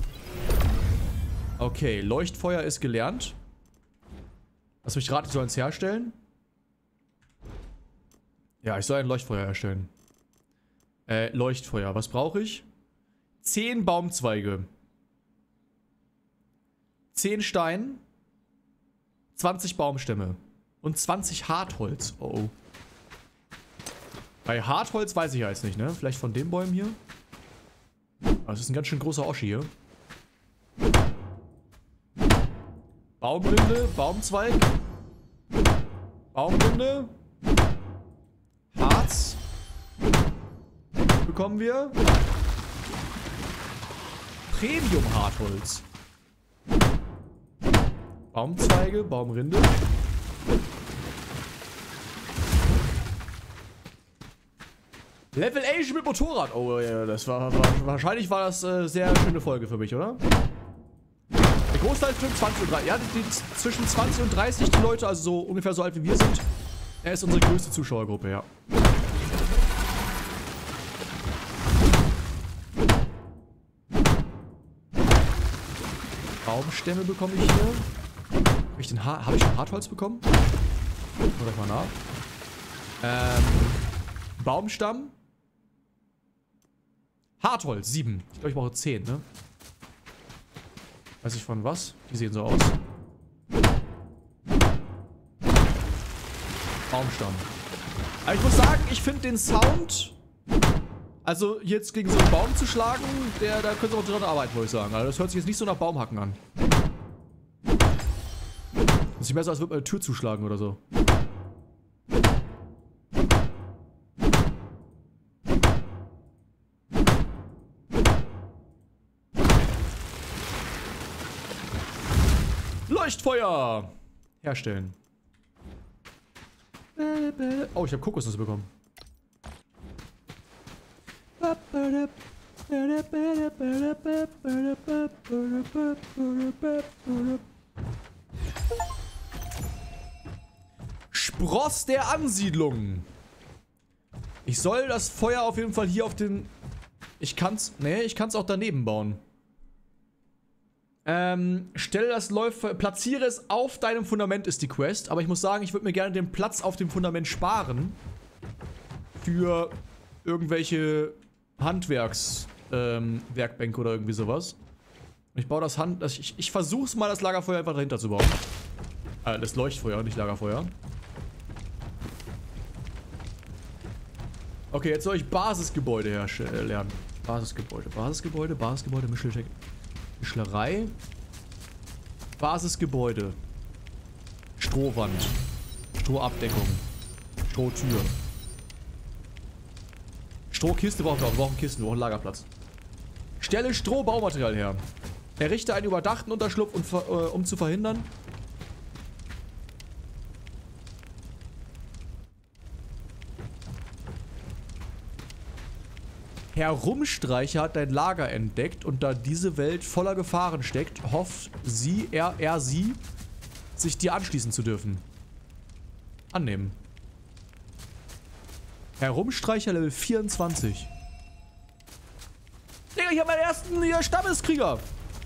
Okay, Leuchtfeuer ist gelernt. Lass mich raten, ich soll eins herstellen. Ja, ich soll ein Leuchtfeuer herstellen. Leuchtfeuer, was brauche ich? 10 Baumzweige. 10 Stein. 20 Baumstämme. Und 20 Hartholz. Oh. Bei Hartholz weiß ich ja jetzt nicht, ne? Vielleicht von den Bäumen hier. Das ist ein ganz schön großer Oschi hier. Baumrinde, Baumzweig. Baumrinde. Harz. Bekommen wir. Premium-Hartholz. Baumzweige, Baumrinde. Level Asian mit Motorrad. Oh ja, das war wahrscheinlich war das sehr schöne Folge für mich, oder? Der Großteil zwischen 20 und 30. Ja, zwischen 20 und 30 die Leute, also so ungefähr so alt wie wir sind. Er ist unsere größte Zuschauergruppe, ja. Baumstämme bekomme ich hier. Habe ich schon Hartholz bekommen? Schau gleich mal nach. Baumstamm. Hartholz, 7. Ich glaube, ich brauche 10, ne? Weiß ich von was? Die sehen so aus. Baumstamm. Aber ich muss sagen, ich finde den Sound... Also jetzt gegen so einen Baum zu schlagen, da könnte man dran arbeiten, würde ich sagen. Also das hört sich jetzt nicht so nach Baumhacken an. Das sieht mehr so, als würde man eine Tür zuschlagen oder so. Leuchtfeuer! Herstellen. Oh, ich habe Kokosnüsse bekommen. Spross der Ansiedlung. Ich soll das Feuer auf jeden Fall hier auf den... ich kann's auch daneben bauen. Stelle das Läufer... platziere es auf deinem Fundament ist die Quest. Aber ich muss sagen, ich würde mir gerne den Platz auf dem Fundament sparen. Für irgendwelche Handwerkswerkbänke oder irgendwie sowas. Ich baue das ich versuch's mal, das Lagerfeuer einfach dahinter zu bauen. Das Leuchtfeuer, nicht Lagerfeuer. Okay, jetzt soll ich Basisgebäude lernen. Basisgebäude, Mischlerei. Basisgebäude. Strohwand. Strohabdeckung. Strohtür. Strohkiste brauchen wir brauchen Kisten, wir brauchen Lagerplatz. Stelle Strohbaumaterial her. Errichte einen überdachten Unterschlupf, um zu verhindern. Herumstreicher hat dein Lager entdeckt und da diese Welt voller Gefahren steckt, hofft sie, sich dir anschließen zu dürfen. Annehmen. Herumstreicher Level 24. Digga, ich hab meinen ersten hier Stammeskrieger.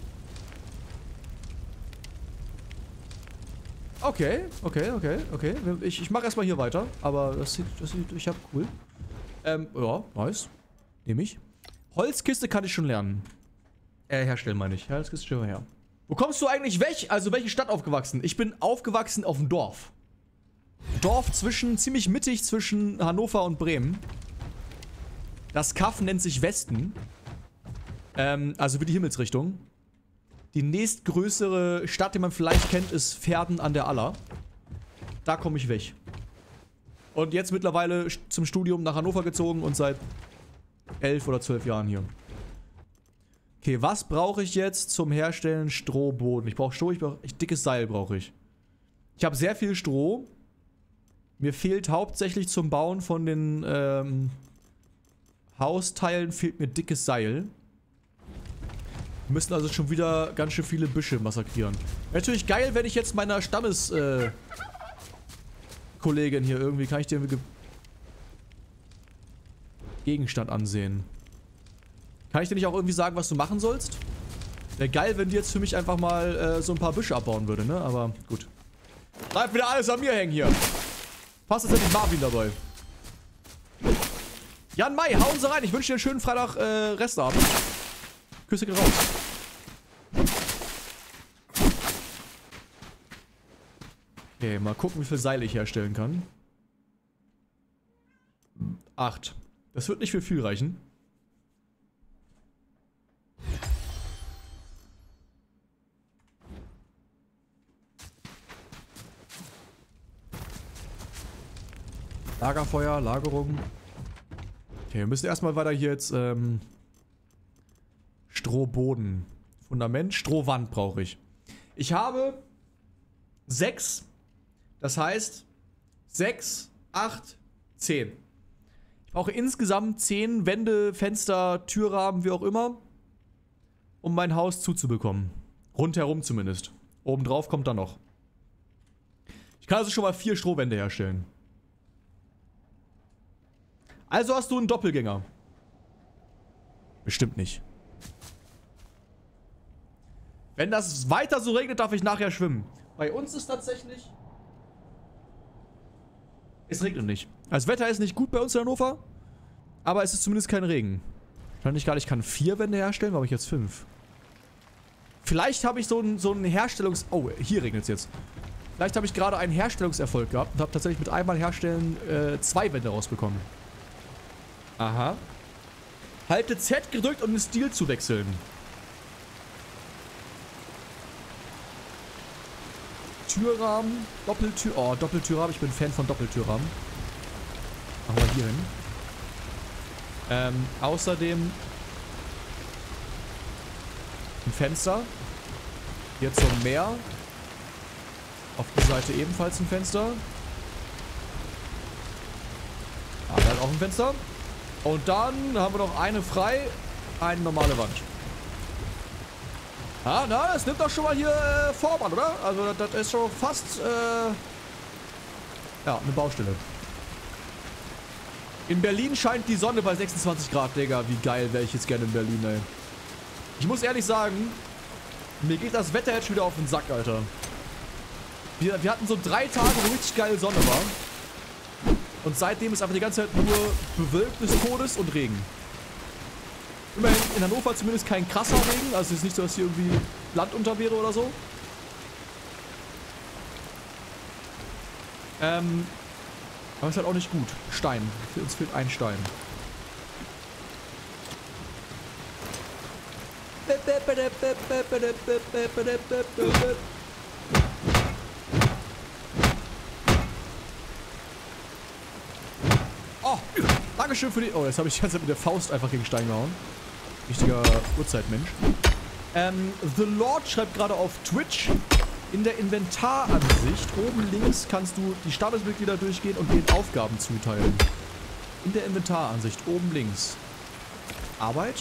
Okay. Ich mach erstmal hier weiter. Aber das sieht ich hab cool. Ja, nice. Nehme ich. Holzkiste kann ich schon lernen. Herstellen meine ich. Holzkiste schon mal her. Wo kommst du eigentlich weg? Also welche Stadt aufgewachsen? Ich bin aufgewachsen auf dem Dorf. Dorf ziemlich mittig zwischen Hannover und Bremen. Das Kaff nennt sich Westen. Also wie die Himmelsrichtung. Die nächstgrößere Stadt, die man vielleicht kennt, ist Verden an der Aller. Da komme ich weg. Und jetzt mittlerweile zum Studium nach Hannover gezogen und seit 11 oder 12 Jahren hier. Okay, was brauche ich jetzt zum Herstellen? Strohboden. Ich brauche Stroh, dickes Seil brauche ich. Ich habe sehr viel Stroh. Mir fehlt hauptsächlich zum Bauen von den Hausteilen fehlt mir dickes Seil. Wir müssen also schon wieder ganz schön viele Büsche massakrieren. Natürlich geil, wenn ich jetzt meiner Kollegin hier irgendwie, kann ich dir Gegenstand ansehen. Kann ich dir nicht auch irgendwie sagen, was du machen sollst? Wäre geil, wenn die jetzt für mich einfach mal so ein paar Büsche abbauen würde, ne? Aber gut. Bleibt wieder alles an mir hängen hier. Passt jetzt endlich Marvin dabei. Jan Mai, hauen Sie rein. Ich wünsche dir einen schönen Freitag Restabend. Küsse geht raus. Okay, mal gucken, wie viel Seil ich herstellen kann. 8. Das wird nicht für viel reichen. Lagerfeuer, Lagerung. Okay, wir müssen erstmal weiter hier jetzt Strohboden. Fundament, Strohwand brauche ich. Ich habe 6. Das heißt 6, 8, 10. Ich brauche insgesamt 10 Wände, Fenster, Türrahmen, wie auch immer, um mein Haus zuzubekommen. Rundherum zumindest. Obendrauf kommt dann noch. Ich kann also schon mal 4 Strohwände herstellen. Also hast du einen Doppelgänger. Bestimmt nicht. Wenn das weiter so regnet, darf ich nachher schwimmen. Bei uns ist tatsächlich... Es regnet nicht. Das Wetter ist nicht gut bei uns in Hannover. Aber es ist zumindest kein Regen. Wahrscheinlich gar nicht, ich kann 4 Wände herstellen, warum habe ich jetzt 5? Vielleicht habe ich so einen Herstellungs... Oh, hier regnet es jetzt. Vielleicht habe ich gerade einen Herstellungserfolg gehabt und habe tatsächlich mit einmal Herstellen 2 Wände rausbekommen. Aha. Halte Z gedrückt, um den Stil zu wechseln. Türrahmen, Doppeltür... Oh, Doppeltürrahmen. Ich bin Fan von Doppeltürrahmen. Machen wir hier hin. Außerdem ein Fenster. Hier zum Meer. Auf der Seite ebenfalls ein Fenster. Da halt auch ein Fenster. Und dann haben wir noch eine frei. Eine normale Wand. Ah, na, das nimmt doch schon mal hier Form an, oder? Also das ist schon fast, ja, eine Baustelle. In Berlin scheint die Sonne bei 26 Grad, Digga. Wie geil wäre ich jetzt gerne in Berlin, ey. Ich muss ehrlich sagen, mir geht das Wetter jetzt schon wieder auf den Sack, Alter. Wir hatten so 3 Tage, wo richtig geile Sonne war. Und seitdem ist einfach die ganze Zeit nur bewölkt des Todes und Regen. Immerhin in Hannover zumindest kein krasser Regen. Also es ist nicht so, dass hier irgendwie Land unter wäre oder so. Aber es ist halt auch nicht gut. Stein. Uns fehlt ein Stein. Oh, Dankeschön für die... Oh, jetzt habe ich die ganze Zeit mit der Faust einfach gegen Stein gehauen. Richtiger Urzeitmensch. The Lord schreibt gerade auf Twitch, in der Inventaransicht oben links kannst du die Statusmitglieder durchgehen und denen Aufgaben zuteilen. In der Inventaransicht oben links. Arbeit.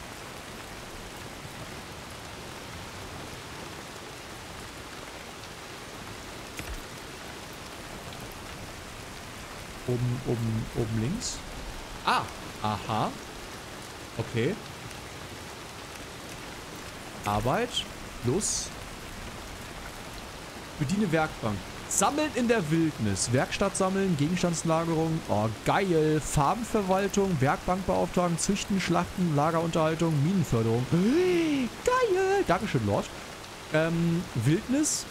Oben links. Ah, aha. Okay. Arbeit. Plus. Bediene Werkbank. Sammeln in der Wildnis. Werkstatt sammeln, Gegenstandslagerung. Oh, geil. Farbenverwaltung, Werkbank beauftragen, Züchten, Schlachten, Lagerunterhaltung, Minenförderung. Geil. Dankeschön, Lord. Wildnis.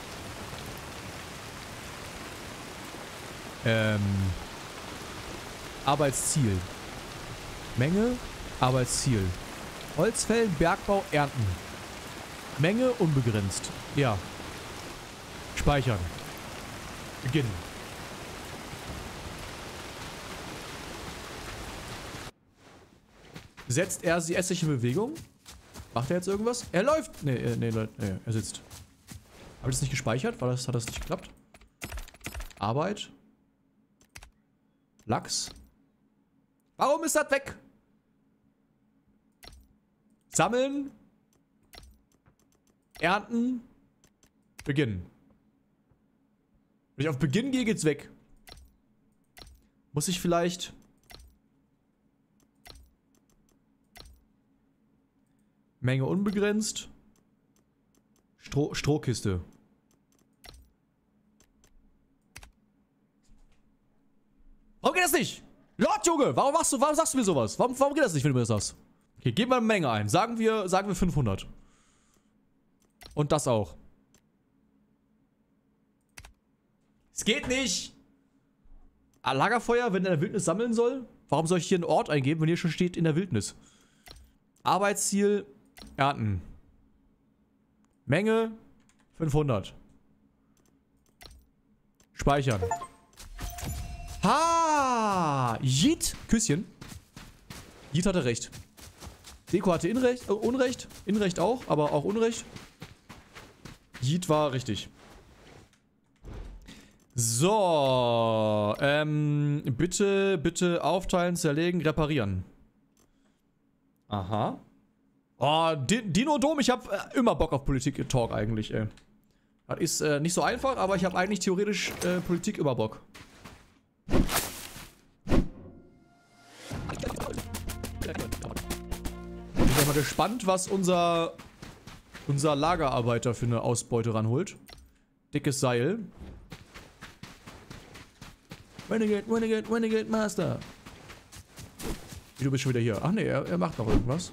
Arbeitsziel. Menge, Arbeitsziel. Holzfällen, Bergbau, Ernten. Menge unbegrenzt. Ja. Speichern. Beginnen. Setzt er sie sich in Bewegung? Macht er jetzt irgendwas? Er läuft. Nee, er sitzt. Habe ich das nicht gespeichert? Hat das nicht geklappt? Arbeit. Lachs. Warum ist das weg? Sammeln. Ernten. Beginnen. Wenn ich auf Beginn gehe, geht's weg. Muss ich vielleicht... Menge unbegrenzt. Strohkiste. Warum geht das nicht? Lord, Junge, warum sagst du mir sowas? Warum geht das nicht, wenn du mir das sagst? Okay, geben wir eine Menge ein. Sagen wir 500. Und das auch. Es geht nicht. Lagerfeuer, wenn er in der Wildnis sammeln soll? Warum soll ich hier einen Ort eingeben, wenn hier schon steht in der Wildnis? Arbeitsziel, ernten. Menge, 500. Speichern. Ha! Yeet! Küsschen. Yeet hatte recht. Deko hatte Unrecht. Inrecht auch, aber auch Unrecht. Yeet war richtig. So. Bitte aufteilen, zerlegen, reparieren. Aha. Oh, Dino-Dom, ich hab immer Bock auf Politik-Talk eigentlich, ey. Das ist nicht so einfach, aber ich habe eigentlich theoretisch Politik immer Bock. Ich bin mal gespannt, was unser Lagerarbeiter für eine Ausbeute ranholt. Dickes Seil. Renegade Master. Du bist schon wieder hier. Ach nee, er macht noch irgendwas.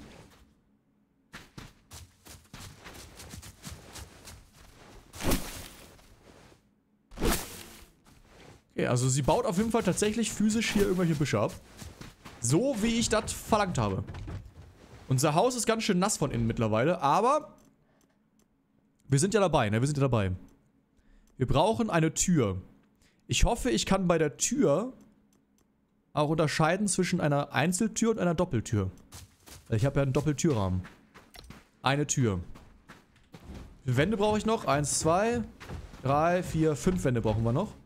Okay, also sie baut auf jeden Fall tatsächlich physisch hier irgendwelche Büsche ab. So wie ich das verlangt habe. Unser Haus ist ganz schön nass von innen mittlerweile, aber wir sind ja dabei, ne? Wir sind ja dabei. Wir brauchen eine Tür. Ich hoffe, ich kann bei der Tür auch unterscheiden zwischen einer Einzeltür und einer Doppeltür. Ich habe ja einen Doppeltürrahmen. Eine Tür. Wie viele Wände brauche ich noch? 1, 2, 3, 4, 5 Wände brauchen wir noch.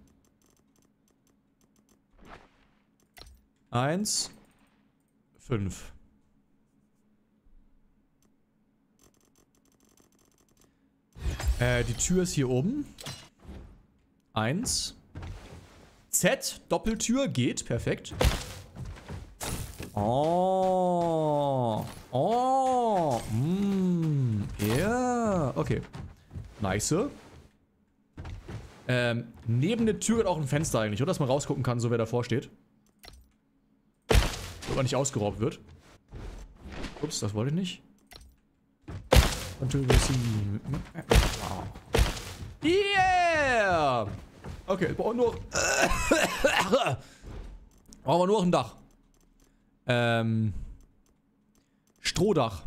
1, 5. Die Tür ist hier oben. 1. Z, Doppeltür, geht, perfekt. Oh. Oh. Ja, okay. Nice. Neben der Tür hat auch ein Fenster eigentlich, oder? Dass man rausgucken kann, so wer davor steht. Damit man nicht ausgeraubt wird. Ups, das wollte ich nicht. Yeah! Okay, wir brauchen nur... brauchen wir nur ein Dach. Strohdach.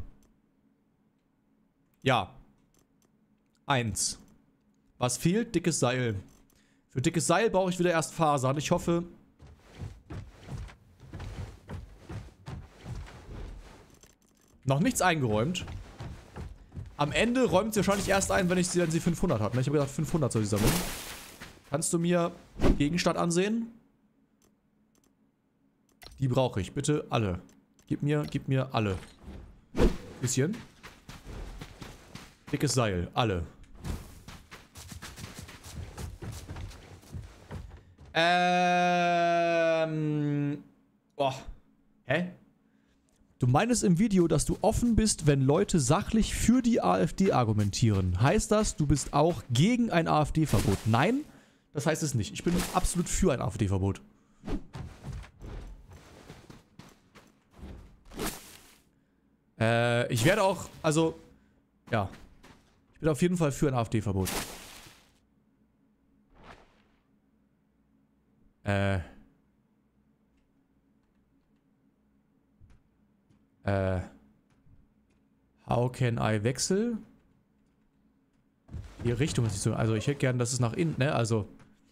Ja. 1. Was fehlt? Dickes Seil. Für dickes Seil brauche ich wieder erst Fasern. Ich hoffe... Noch nichts eingeräumt. Am Ende räumt sie wahrscheinlich erst ein, wenn sie 500 hat. Ne? Ich habe gedacht, 500 soll sie sammeln. Kannst du mir Gegenstand ansehen? Die brauche ich. Bitte alle. Gib mir alle. Bisschen. Dickes Seil. Alle. Boah. Hä? Du meinst im Video, dass du offen bist, wenn Leute sachlich für die AfD argumentieren. Heißt das, du bist auch gegen ein AfD-Verbot? Nein, das heißt es nicht. Ich bin absolut für ein AfD-Verbot. Ich werde auch, also, ja. Ich bin auf jeden Fall für ein AfD-Verbot. How can I wechsel? Die Richtung ist nicht so. Also ich hätte gern, dass es nach innen, ne? Also.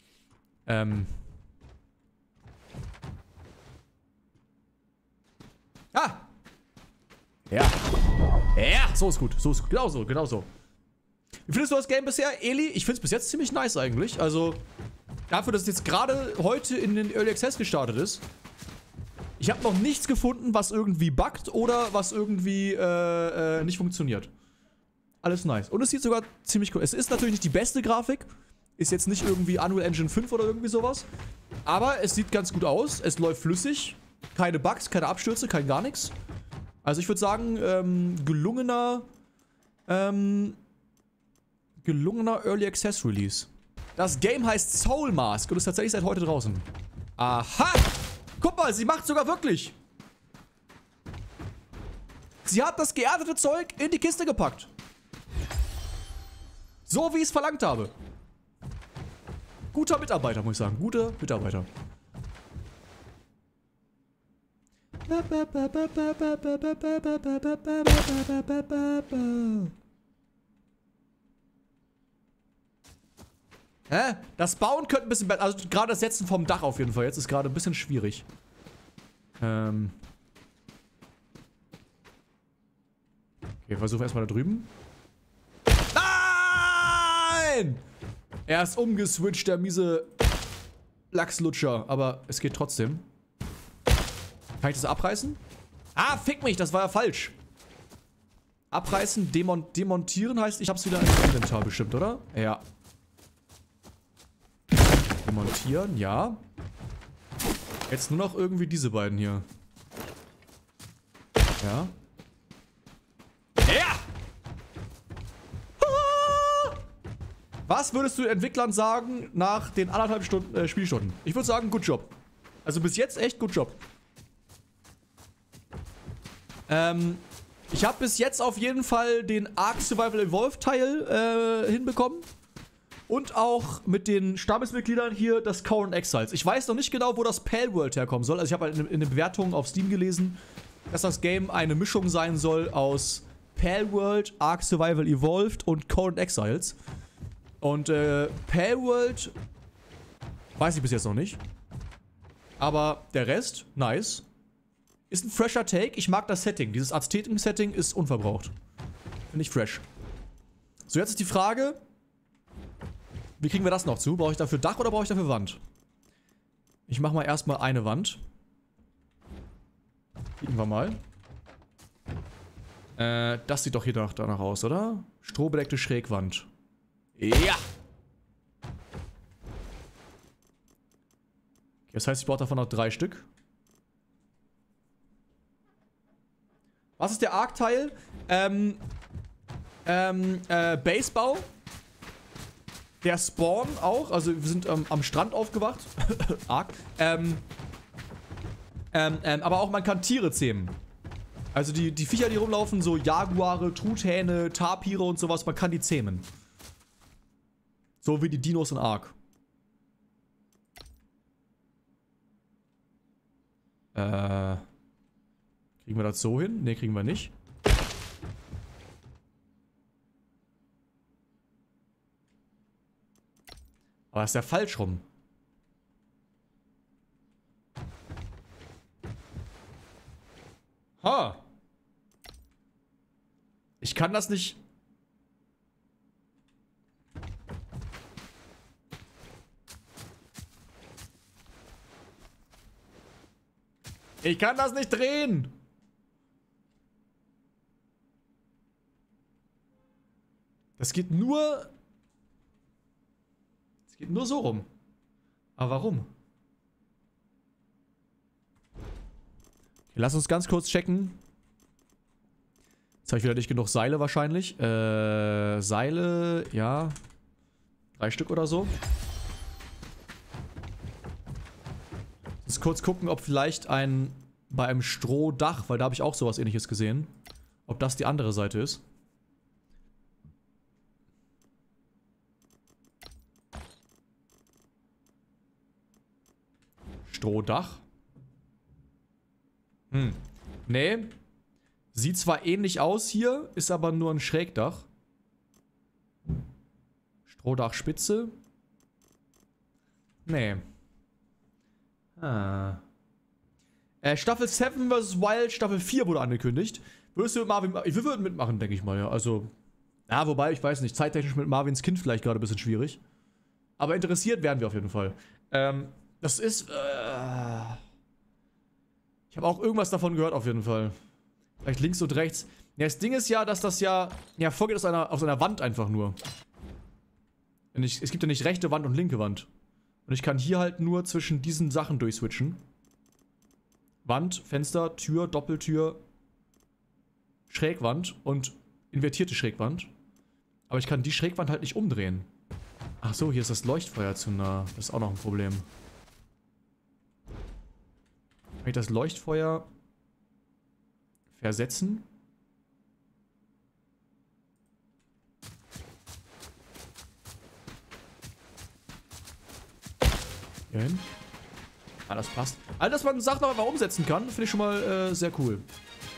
Ah! Ja. Ja, so ist gut. So ist gut. Genau so. Wie findest du das Game bisher, Eli? Ich finde es bis jetzt ziemlich nice eigentlich. Also, ich Dafür, dass es jetzt gerade heute in den Early Access gestartet ist. Ich habe noch nichts gefunden, was irgendwie buggt oder was irgendwie nicht funktioniert. Alles nice. Und es sieht sogar ziemlich cool. Es ist natürlich nicht die beste Grafik. Ist jetzt nicht irgendwie Unreal Engine 5 oder irgendwie sowas. Aber es sieht ganz gut aus. Es läuft flüssig. Keine Bugs, keine Abstürze, kein gar nichts. Also ich würde sagen, gelungener Early Access Release. Das Game heißt Soul Mask und ist tatsächlich seit heute draußen. Aha! Guck mal, sie macht sogar wirklich. Sie hat das geerdete Zeug in die Kiste gepackt. So wie ich es verlangt habe. Guter Mitarbeiter, muss ich sagen. Guter Mitarbeiter. Hä? Das Bauen könnte ein bisschen besser. Also gerade das Setzen vom Dach auf jeden Fall. Jetzt ist gerade ein bisschen schwierig. Okay, versuchen wir erstmal da drüben. Nein! Er ist umgeswitcht, der miese Lachslutscher. Aber es geht trotzdem. Kann ich das abreißen? Ah, fick mich, das war ja falsch. Abreißen, demontieren heißt, ich hab's wieder im Inventar bestimmt, oder? Ja. Demontieren, ja. Jetzt nur noch irgendwie diese beiden hier. Ja. Ja! Was würdest du Entwicklern sagen nach den 1,5 Stunden, Spielstunden? Ich würde sagen, good job. Also bis jetzt echt good job. Ich habe bis jetzt auf jeden Fall den Ark Survival Evolved Teil hinbekommen. Und auch mit den Stammesmitgliedern hier das Current Exiles. Ich weiß noch nicht genau, wo das Palworld herkommen soll. Also ich habe halt in den Bewertungen auf Steam gelesen, dass das Game eine Mischung sein soll aus Palworld, Ark Survival Evolved und Current Exiles. Und Palworld weiß ich bis jetzt noch nicht. Aber der Rest, nice. Ist ein fresher Take. Ich mag das Setting. Dieses Azteken-Setting ist unverbraucht. Finde ich fresh. So, jetzt ist die Frage, wie kriegen wir das noch zu? Brauche ich dafür Dach oder brauche ich dafür Wand? Ich mache mal erstmal eine Wand. Kriegen wir mal. Das sieht doch hier danach aus, oder? Strohbedeckte Schrägwand. Ja! Okay, das heißt, ich brauche davon noch 3 Stück. Was ist der Ark-Teil? Basebau. Der Spawn auch. Also wir sind am Strand aufgewacht. Ark. Aber auch man kann Tiere zähmen. Also die Viecher, die rumlaufen, so Jaguare, Truthähne, Tapire und sowas, man kann die zähmen. So wie die Dinos in Ark. Kriegen wir das so hin? Ne, kriegen wir nicht. Aber ist ja falsch rum. Ha! Ich kann das nicht... Ich kann das nicht drehen! Das geht nur... Es geht nur so rum. Aber warum? Okay, lass uns ganz kurz checken. Jetzt habe ich wieder nicht genug Seile wahrscheinlich. Seile, ja. 3 Stück oder so. Jetzt kurz gucken, ob vielleicht bei einem Strohdach, weil da habe ich auch sowas Ähnliches gesehen, ob das die andere Seite ist. Strohdach. Nee. Sieht zwar ähnlich aus hier, ist aber nur ein Schrägdach. Strohdachspitze. Nee. Staffel 7 vs. Wild, Staffel 4 wurde angekündigt. Würdest du mit Marvin... Wir würden mitmachen, denke ich mal, ja. Also... Ja, wobei, ich weiß nicht. Zeittechnisch mit Marvins Kind vielleicht gerade ein bisschen schwierig. Aber interessiert werden wir auf jeden Fall. Das ist, ich habe auch irgendwas davon gehört auf jeden Fall. Vielleicht links und rechts. Ja, das Ding ist ja, dass das ja vorgeht aus einer Wand einfach nur. Es gibt ja nicht rechte Wand und linke Wand. Und ich kann hier halt nur zwischen diesen Sachen durchswitchen. Wand, Fenster, Tür, Doppeltür, Schrägwand und invertierte Schrägwand. Aber ich kann die Schrägwand halt nicht umdrehen. Ach so, hier ist das Leuchtfeuer zu nah. Das ist auch noch ein Problem. Kann ich das Leuchtfeuer versetzen? Hier hin. Ah, das passt. All das, was man Sachen noch einfach umsetzen kann, finde ich schon mal sehr cool.